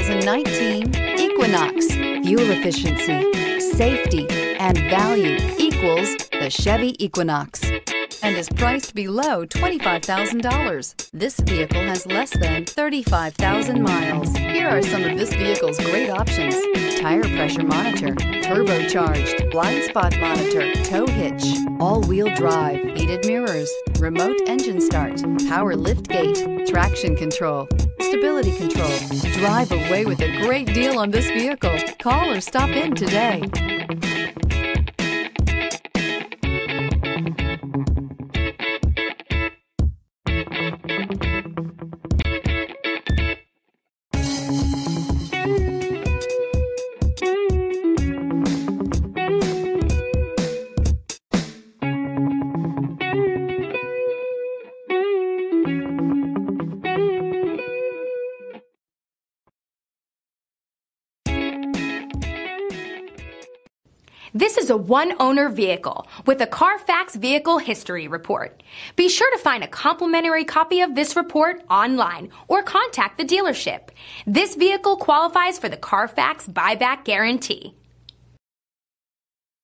2019 Equinox. Fuel efficiency, safety, and value equals the Chevy Equinox and is priced below $25,000. This vehicle has less than 35,000 miles. Here are some of this vehicle's great options: tire pressure monitor, turbocharged, blind spot monitor, tow hitch, all-wheel drive, heated mirrors, remote engine start, power lift gate, traction control, stability control. Drive away with a great deal on this vehicle. Call or stop in today. This is a one-owner vehicle with a Carfax Vehicle History Report. Be sure to find a complimentary copy of this report online or contact the dealership. This vehicle qualifies for the Carfax Buyback Guarantee.